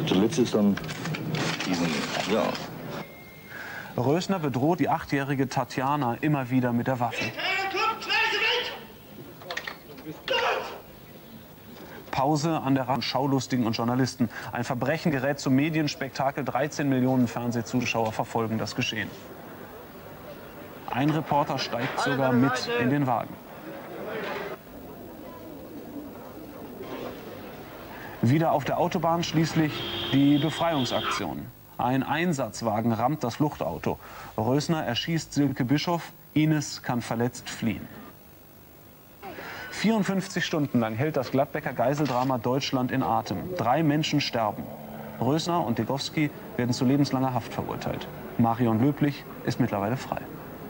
Und der letzte ist dann diesen, ja. Rösner bedroht die 8-jährige Tatjana immer wieder mit der Waffe. Pause an der Rand Schaulustigen und Journalisten. Ein Verbrechen gerät zum Medienspektakel. 13 Millionen Fernsehzuschauer verfolgen das Geschehen. Ein Reporter steigt sogar mit in den Wagen. Wieder auf der Autobahn schließlich die Befreiungsaktion. Ein Einsatzwagen rammt das Fluchtauto. Rösner erschießt Silke Bischof. Ines kann verletzt fliehen. 54 Stunden lang hält das Gladbecker Geiseldrama Deutschland in Atem. 3 Menschen sterben. Rösner und Degowski werden zu lebenslanger Haft verurteilt. Marion Löblich ist mittlerweile frei.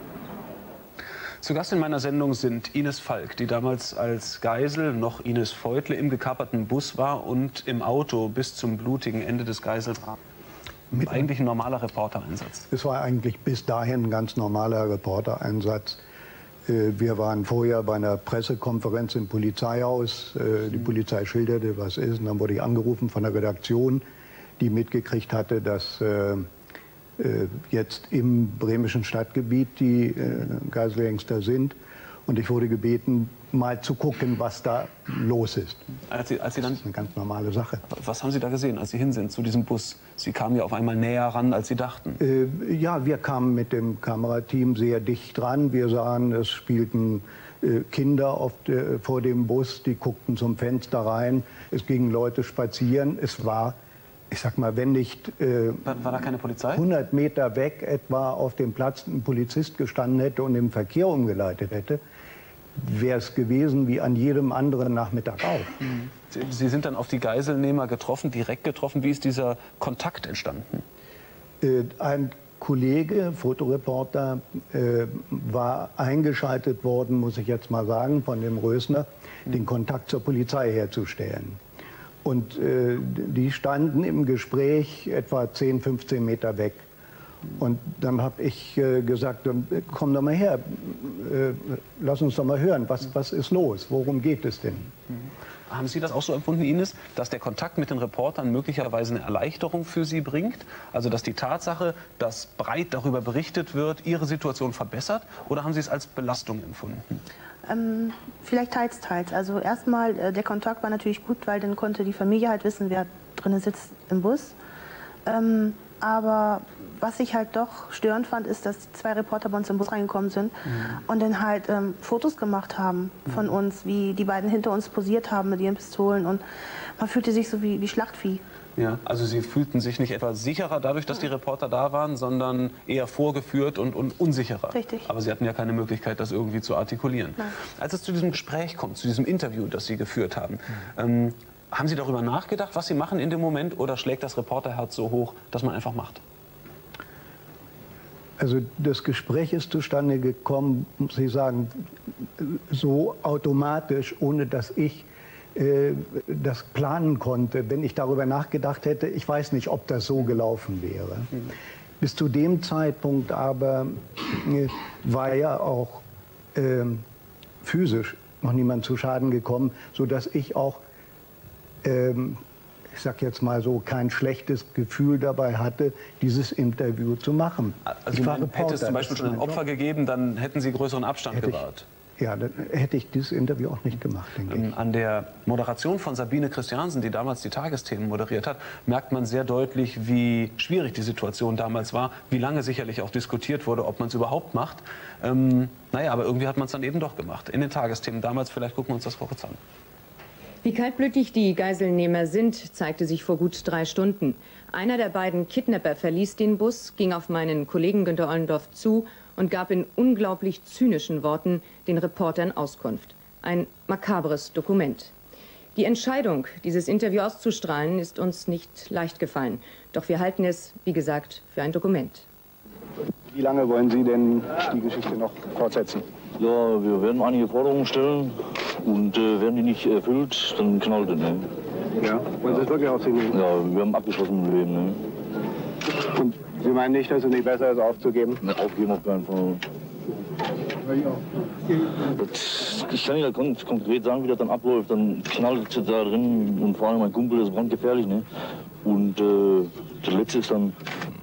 Zu Gast in meiner Sendung sind Ines Falk, die damals als Geisel, noch Ines Feutle, im gekaperten Bus war und im Auto bis zum blutigen Ende des Geiseldramas. Eigentlich ein normaler Reportereinsatz. Es war eigentlich bis dahin ein ganz normaler Reportereinsatz. Wir waren vorher bei einer Pressekonferenz im Polizeihaus. Die Polizei schilderte, was ist. Und dann wurde ich angerufen von der Redaktion, die mitgekriegt hatte, dass jetzt im bremischen Stadtgebiet die Geiselgangster sind. Und ich wurde gebeten, mal zu gucken, was da los ist. Als Sie dann, das ist eine ganz normale Sache. Was haben Sie da gesehen, als Sie hin sind zu diesem Bus? Sie kamen ja auf einmal näher ran, als Sie dachten. Ja, wir kamen mit dem Kamerateam sehr dicht dran. Wir sahen, es spielten Kinder vor dem Bus, die guckten zum Fenster rein. Es gingen Leute spazieren. Es war, ich sag mal, wenn nicht war da keine Polizei? 100 Meter weg etwa auf dem Platz ein Polizist gestanden hätte und den Verkehr umgeleitet hätte, wäre es gewesen wie an jedem anderen Nachmittag auch. Sie sind dann auf die Geiselnehmer getroffen, direkt getroffen. Wie ist dieser Kontakt entstanden? Ein Kollege, Fotoreporter, war eingeschaltet worden, muss ich jetzt mal sagen, von dem Rösner, den Kontakt zur Polizei herzustellen. Und die standen im Gespräch etwa 10, 15 Meter weg. Und dann habe ich gesagt, komm doch mal her, lass uns doch mal hören, was ist los, worum geht es denn? Haben Sie das auch so empfunden, Ines, dass der Kontakt mit den Reportern möglicherweise eine Erleichterung für Sie bringt? Also dass die Tatsache, dass breit darüber berichtet wird, Ihre Situation verbessert? Oder haben Sie es als Belastung empfunden? Vielleicht teils, teils. Also erstmal, der Kontakt war natürlich gut, weil dann konnte die Familie halt wissen, wer drinnen sitzt im Bus. Aber was ich halt doch störend fand, ist, dass 2 Reporter bei uns im Bus reingekommen sind und dann halt Fotos gemacht haben von uns, wie die beiden hinter uns posiert haben mit ihren Pistolen. Und man fühlte sich so wie Schlachtvieh. Ja, also Sie fühlten sich nicht etwa sicherer dadurch, dass die Reporter da waren, sondern eher vorgeführt und unsicherer. Richtig. Aber Sie hatten ja keine Möglichkeit, das irgendwie zu artikulieren. Nein. Als es zu diesem Gespräch kommt, zu diesem Interview, das Sie geführt haben, haben Sie darüber nachgedacht, was Sie machen in dem Moment, oder schlägt das Reporterherz so hoch, dass man einfach macht? Also das Gespräch ist zustande gekommen, muss ich sagen, so automatisch, ohne dass ich das planen konnte. Wenn ich darüber nachgedacht hätte, ich weiß nicht, ob das so gelaufen wäre. Bis zu dem Zeitpunkt aber war ja auch physisch noch niemand zu Schaden gekommen, sodass ich auch, ich sag jetzt mal so, kein schlechtes Gefühl dabei hatte, dieses Interview zu machen. Also hätte es zum Beispiel schon ein Opfer gegeben, dann hätten Sie größeren Abstand gewahrt. Ja, dann hätte ich dieses Interview auch nicht gemacht, denke ich. An der Moderation von Sabine Christiansen, die damals die Tagesthemen moderiert hat, merkt man sehr deutlich, wie schwierig die Situation damals war, wie lange sicherlich auch diskutiert wurde, ob man es überhaupt macht. Naja, aber irgendwie hat man es dann eben doch gemacht. In den Tagesthemen damals, vielleicht gucken wir uns das kurz an. Wie kaltblütig die Geiselnehmer sind, zeigte sich vor gut 3 Stunden. Einer der beiden Kidnapper verließ den Bus, ging auf meinen Kollegen Günter Ollendorf zu und gab in unglaublich zynischen Worten den Reportern Auskunft. Ein makabres Dokument. Die Entscheidung, dieses Interview auszustrahlen, ist uns nicht leicht gefallen. Doch wir halten es, wie gesagt, für ein Dokument. Wie lange wollen Sie denn die Geschichte noch fortsetzen? Ja, wir werden einige Forderungen stellen und werden die nicht erfüllt, dann knallt es. Ne? Ja, wollen Sie es wirklich auf sich nehmen? Ja, wir haben abgeschlossen mit dem Leben. Ne? Und Sie meinen nicht, dass es nicht besser ist, aufzugeben? Ne, aufgeben auf keinen Fall. Ich kann Ihnen konkret sagen, wie das dann abläuft. Dann knallt es da drin und vor allem mein Kumpel, das ist brandgefährlich. Ne? Und der letzte ist dann,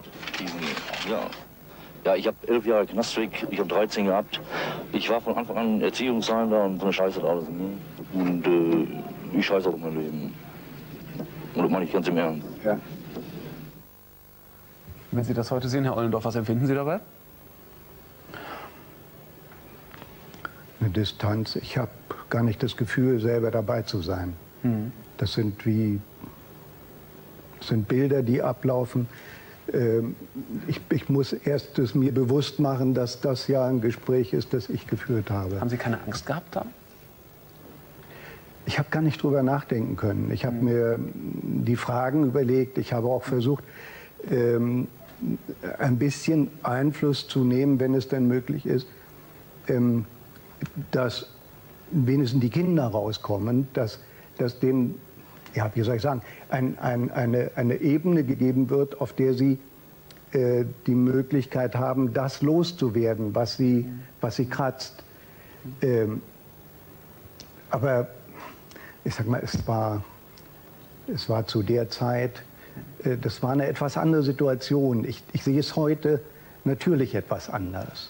ja, ich habe 11 Jahre Knastweg, ich habe 13 gehabt. Ich war von Anfang an Erziehungsleiter und so eine Scheiße hat alles. Ne? Und ich scheiße auf mein Leben. Und das meine ich ganz im Ernst. Ja. Wenn Sie das heute sehen, Herr Ollendorf, was empfinden Sie dabei? Eine Distanz. Ich habe gar nicht das Gefühl, selber dabei zu sein. Das sind Bilder, die ablaufen. Ich muss erst es mir bewusst machen, dass das ja ein Gespräch ist, das ich geführt habe. Haben Sie keine Angst gehabt da? Ich habe gar nicht drüber nachdenken können. Ich habe mir die Fragen überlegt. Ich habe auch versucht, ein bisschen Einfluss zu nehmen, wenn es denn möglich ist, dass wenigstens die Kinder rauskommen, dass denen, ja, wie soll ich sagen, eine Ebene gegeben wird, auf der sie die Möglichkeit haben, das loszuwerden, was sie kratzt. Aber ich sag mal, es war zu der Zeit, das war eine etwas andere Situation. Ich sehe es heute natürlich etwas anders.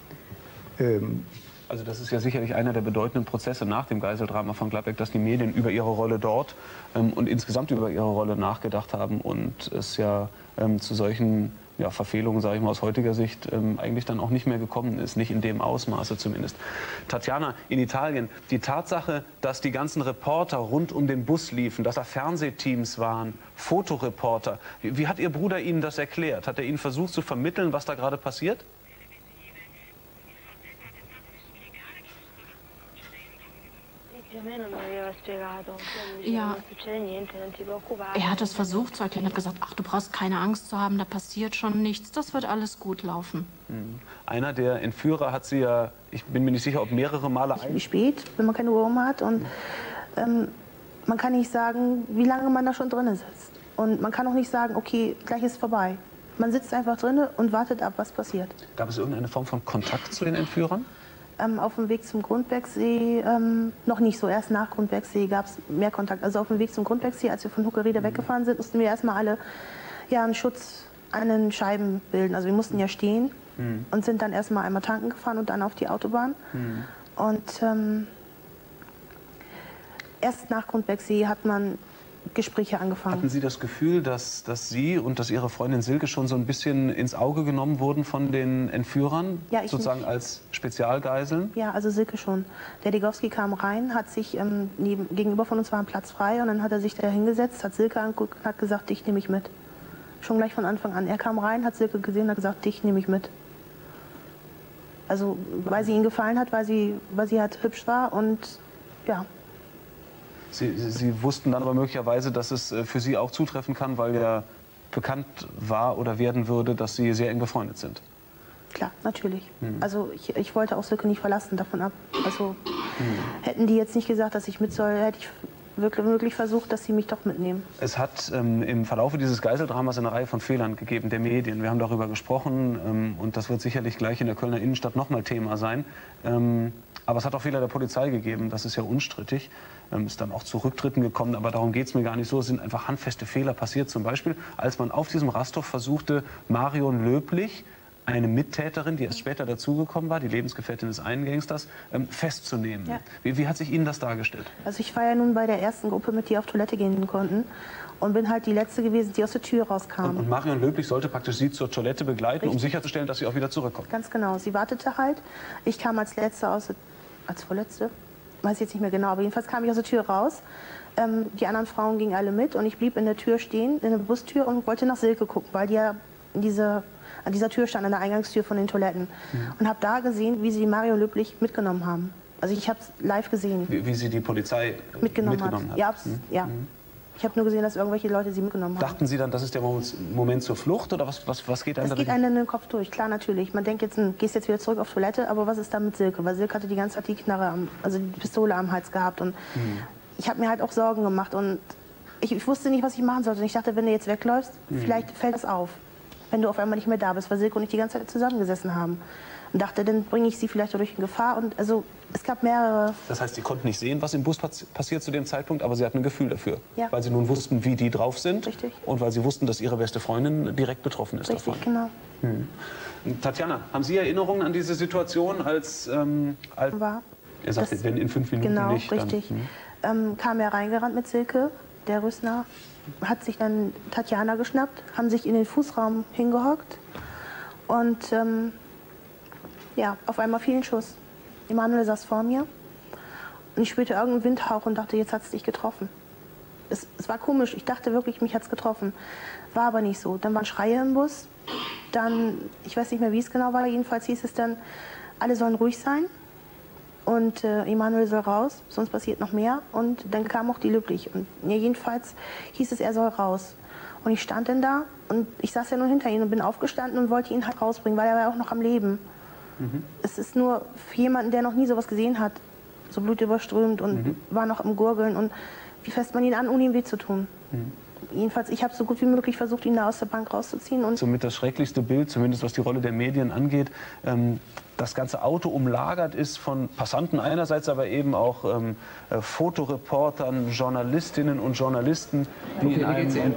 Also das ist ja sicherlich einer der bedeutenden Prozesse nach dem Geiseldrama von Gladbeck, dass die Medien über ihre Rolle dort und insgesamt über ihre Rolle nachgedacht haben und es ja zu solchen Verfehlungen, sage ich mal aus heutiger Sicht, eigentlich dann auch nicht mehr gekommen ist, nicht in dem Ausmaße zumindest. Tatjana, in Italien, die Tatsache, dass die ganzen Reporter rund um den Bus liefen, dass da Fernsehteams waren, Fotoreporter, wie hat Ihr Bruder Ihnen das erklärt? Hat er Ihnen versucht zu vermitteln, was da gerade passiert? Ja, er hat es versucht zu erklären, hat gesagt, ach, du brauchst keine Angst zu haben, da passiert schon nichts, das wird alles gut laufen. Einer der Entführer hat sie ja, ich bin mir nicht sicher, ob mehrere Male... Wie spät, wenn man keine Uhr um hat und man kann nicht sagen, wie lange man da schon drin sitzt. Und man kann auch nicht sagen, okay, gleich ist es vorbei. Man sitzt einfach drin und wartet ab, was passiert. Gab es irgendeine Form von Kontakt zu den Entführern? Auf dem Weg zum Grundbergsee noch nicht so. Erst nach Grundbergsee gab es mehr Kontakt. Also auf dem Weg zum Grundbergsee, als wir von Huckerriede weggefahren sind, mussten wir erstmal alle einen Schutz an den Scheiben bilden. Also wir mussten ja stehen und sind dann erstmal einmal tanken gefahren und dann auf die Autobahn. Und erst nach Grundbergsee hat man Gespräche angefangen. Hatten Sie das Gefühl, dass Sie und dass Ihre Freundin Silke schon so ein bisschen ins Auge genommen wurden von den Entführern? Ja, sozusagen als Spezialgeiseln? Ja, also Silke schon. Der Degowski kam rein, hat sich gegenüber von uns war ein Platz frei und dann hat er sich da hingesetzt, hat Silke angeguckt und hat gesagt, dich nehme ich mit. Schon gleich von Anfang an. Er kam rein, hat Silke gesehen und hat gesagt, dich nehme ich mit. Also weil sie ihm gefallen hat, weil sie halt hübsch war und ja. Sie wussten dann aber möglicherweise, dass es für Sie auch zutreffen kann, weil ja bekannt war oder werden würde, dass Sie sehr eng befreundet sind. Klar, natürlich. Also ich wollte auch Silke nicht verlassen, davon ab. Also hätten die jetzt nicht gesagt, dass ich mit soll, hätte ich wirklich versucht, dass sie mich doch mitnehmen. Es hat im Verlauf dieses Geiseldramas eine Reihe von Fehlern gegeben, der Medien. Wir haben darüber gesprochen und das wird sicherlich gleich in der Kölner Innenstadt nochmal Thema sein. Aber es hat auch Fehler der Polizei gegeben, das ist ja unstrittig. Ist dann auch zu Rücktritten gekommen, aber darum geht es mir gar nicht so. Es sind einfach handfeste Fehler passiert. Zum Beispiel, als man auf diesem Rasthof versuchte, Marion Löblich, eine Mittäterin, die erst später dazugekommen war, die Lebensgefährtin des einen Gangsters, festzunehmen. Ja. Wie hat sich Ihnen das dargestellt? Also ich war ja nun bei der ersten Gruppe mit, die auf Toilette gehen konnten und bin halt die Letzte gewesen, die aus der Tür rauskam. Und Marion Löblich sollte praktisch Sie zur Toilette begleiten, um sicherzustellen, dass sie auch wieder zurückkommt? Ganz genau. Sie wartete halt. Ich kam als Letzte als Vorletzte? Weiß ich jetzt nicht mehr genau, aber jedenfalls kam ich aus der Tür raus. Die anderen Frauen gingen alle mit und ich blieb in der Tür stehen, in der Bustür und wollte nach Silke gucken, weil die ja an dieser Tür stand, an der Eingangstür von den Toiletten. Und habe da gesehen, wie sie Marion Löblich mitgenommen haben. Also ich habe es live gesehen. Wie sie die Polizei mitgenommen hat? Ja, ja. Ich habe nur gesehen, dass irgendwelche Leute sie mitgenommen haben. Dachten Sie dann, das ist der Moment zur Flucht oder was geht einem da? Das geht einem in den Kopf durch, klar, natürlich. Man denkt jetzt, gehst jetzt wieder zurück auf Toilette, aber was ist da mit Silke? Weil Silke hatte die ganze Zeit die Knarre, also die Pistole am Hals gehabt und ich habe mir halt auch Sorgen gemacht und ich wusste nicht, was ich machen sollte. Und ich dachte, wenn du jetzt wegläufst, vielleicht fällt es auf. wenn du auf einmal nicht mehr da bist, weil Silke und ich die ganze Zeit zusammengesessen haben. Und dachte, dann bringe ich sie vielleicht dadurch in Gefahr. Und also es gab mehrere. Das heißt, Sie konnten nicht sehen, was im Bus passiert zu dem Zeitpunkt, aber Sie hatten ein Gefühl dafür. Ja. Weil Sie nun wussten, wie die drauf sind. Richtig. Und weil Sie wussten, dass Ihre beste Freundin direkt betroffen ist Richtig, davon. genau. Tatjana, haben Sie Erinnerungen an diese Situation, als War. er sagte, wenn in 5 Minuten Genau, nicht, richtig. Kam er reingerannt mit Silke, der Rösner, hat sich dann Tatjana geschnappt, haben sich in den Fußraum hingehockt und ja, auf einmal fiel ein Schuss. Emanuel saß vor mir und ich spürte irgendeinen Windhauch und dachte, jetzt hat es dich getroffen. Es war komisch, ich dachte wirklich, mich hat es getroffen. War aber nicht so. Dann waren Schreie im Bus, dann, ich weiß nicht mehr, wie es genau war, jedenfalls hieß es dann, alle sollen ruhig sein. Und Emanuel soll raus, sonst passiert noch mehr. Und dann kam auch die Löblich. Und ja, jedenfalls hieß es, er soll raus. Und ich stand dann da und ich saß ja nur hinter ihm und bin aufgestanden und wollte ihn halt rausbringen, weil er war ja auch noch am Leben. Es ist nur für jemanden, der noch nie sowas gesehen hat, so blutüberströmt und war noch am Gurgeln. Und wie fasst man ihn an, ohne ihm weh zu tun? Jedenfalls, ich habe so gut wie möglich versucht, ihn da aus der Bank rauszuziehen. Und somit das schrecklichste Bild, zumindest was die Rolle der Medien angeht, das ganze Auto umlagert ist von Passanten einerseits, aber eben auch Fotoreportern, Journalistinnen und Journalisten, die in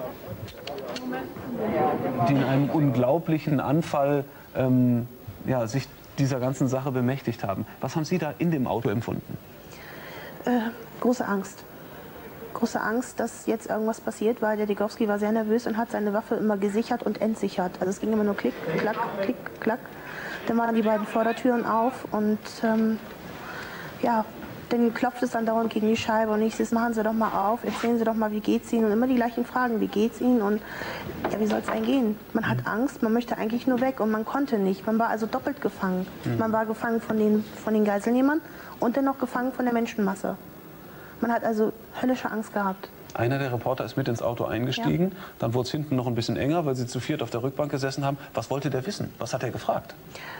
einem unglaublichen Anfall ja, sich dieser ganzen Sache bemächtigt haben. Was haben Sie da in dem Auto empfunden? Große Angst. Große Angst, dass jetzt irgendwas passiert, weil der Degowski war sehr nervös und hat seine Waffe immer gesichert und entsichert. Also es ging immer nur klick, klack, klick, klack. Dann waren die beiden Vordertüren auf und ja, dann klopft es dann dauernd gegen die Scheibe und ich sage, machen Sie doch mal auf, erzählen Sie doch mal, wie geht's Ihnen? Und immer die gleichen Fragen, wie geht's Ihnen? Und ja, wie soll es einem gehen? Man hat Angst, man möchte eigentlich nur weg und man konnte nicht. Man war also doppelt gefangen. Man war gefangen von den Geiselnehmern und dann noch gefangen von der Menschenmasse. Man hat also höllische Angst gehabt. Einer der Reporter ist mit ins Auto eingestiegen, Ja. Dann wurde es hinten noch ein bisschen enger, weil sie zu viert auf der Rückbank gesessen haben. Was wollte der wissen? Was hat er gefragt?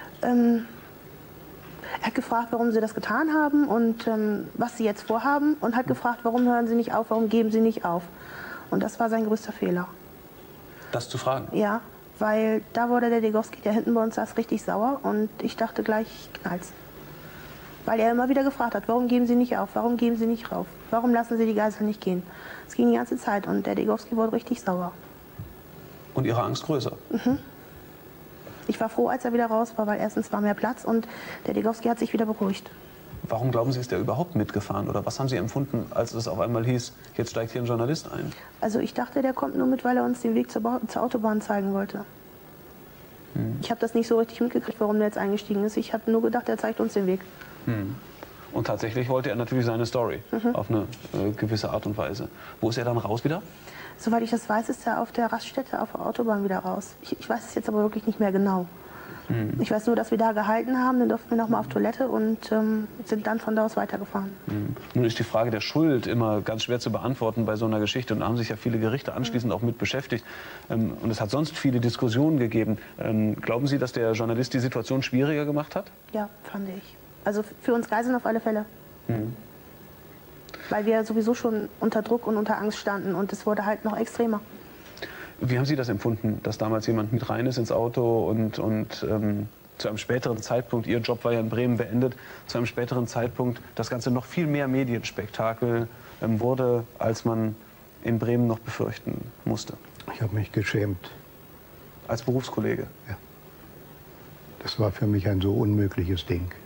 Er hat gefragt, warum sie das getan haben und was sie jetzt vorhaben und hat gefragt, warum hören sie nicht auf, warum geben sie nicht auf. Und das war sein größter Fehler. Das zu fragen? Ja, weil da wurde der Degowski, der hinten bei uns saß, richtig sauer und ich dachte gleich, knallt's. Weil er immer wieder gefragt hat, warum geben Sie nicht auf, warum geben Sie nicht rauf, warum lassen Sie die Geisel nicht gehen. Es ging die ganze Zeit und der Degowski wurde richtig sauer. Und Ihre Angst größer? Ich war froh, als er wieder raus war, weil erstens war mehr Platz und der Degowski hat sich wieder beruhigt. Warum glauben Sie, ist der überhaupt mitgefahren? Oder was haben Sie empfunden, als es auf einmal hieß, jetzt steigt hier ein Journalist ein? Also ich dachte, der kommt nur mit, weil er uns den Weg zur Autobahn zeigen wollte. Ich habe das nicht so richtig mitgekriegt, warum der jetzt eingestiegen ist. Ich habe nur gedacht, er zeigt uns den Weg. Und tatsächlich wollte er natürlich seine Story auf eine gewisse Art und Weise. Wo ist er dann raus wieder? Soweit ich das weiß, ist er auf der Raststätte auf der Autobahn wieder raus. Ich weiß es jetzt aber wirklich nicht mehr genau. Ich weiß nur, dass wir da gehalten haben, dann durften wir noch mal auf Toilette und sind dann von da aus weitergefahren. Nun ist die Frage der Schuld immer ganz schwer zu beantworten bei so einer Geschichte. Und da haben sich ja viele Gerichte anschließend auch mit beschäftigt. Und es hat sonst viele Diskussionen gegeben. Glauben Sie, dass der Journalist die Situation schwieriger gemacht hat? Ja, fand ich. Also für uns Geiseln auf alle Fälle. Weil wir sowieso schon unter Druck und unter Angst standen und es wurde halt noch extremer. Wie haben Sie das empfunden, dass damals jemand mit rein ist ins Auto und zu einem späteren Zeitpunkt, Ihr Job war ja in Bremen beendet, zu einem späteren Zeitpunkt das Ganze noch viel mehr Medienspektakel wurde, als man in Bremen noch befürchten musste? Ich habe mich geschämt. Als Berufskollege? Ja. Das war für mich ein so unmögliches Ding.